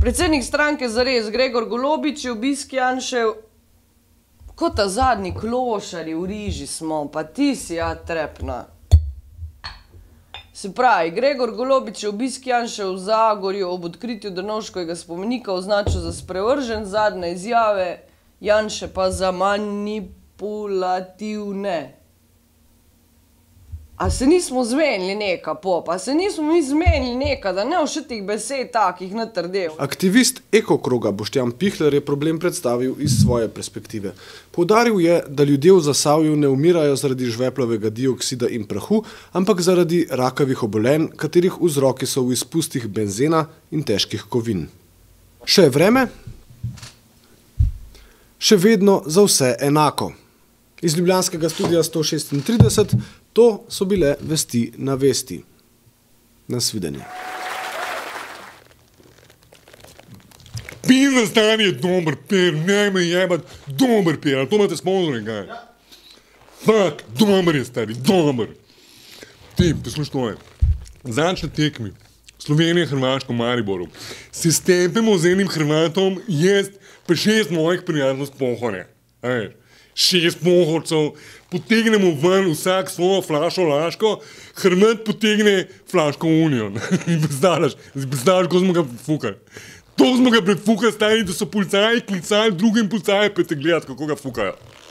Predsednik stranke Zares, Gregor Golobič, je obisk Janšev, kot ta zadnji klošari v riži smo, pa ti si ja trepna. Se pravi, Gregor Golobič je obisk Janšev v Zagorju ob odkritju Drnovškovega spomenika označil za sprevržen, zadnje izjave Janše pa za manipulativne. A se nismo zmenili neka, pop? A se nismo mi zmenili neka, da ne vše tih besed takih natrdev? Aktivist ekokroga Boštjan Pihler je problem predstavil iz svoje perspektive. Poudaril je, da ljudje v Zasavju ne umirajo zaradi žveplovega dioksida in prahu, ampak zaradi rakavih obolenj, katerih vzroki so v izpustih benzena in težkih kovin. Še je vreme? Še vedno za vse enako. Iz ljubljanskega studia 136, to so bile vesti na vesti. Nasvidenje. Pizda stari je dober per, ne me jebat, dober per, ali to imate sponzorje, kaj? Ja. Fak, dober je stari, dober. Ti, poslušaj to je. Začne tekmi. Slovenija, Hrvaško, Mariboru. Se stepemo z enim Hrvatom, jaz pa 6 mojih prijateljev s pohorja. 6 pohorcev, potegnemo ven vsak svojo flašo Laško, Hrvat potegne flaško Union. Predstavljaš, ko smo ga predfukali. To smo ga predfukali, stari, da so policaji klicali drugim policaji, pa te gledati, kako ga fukajo.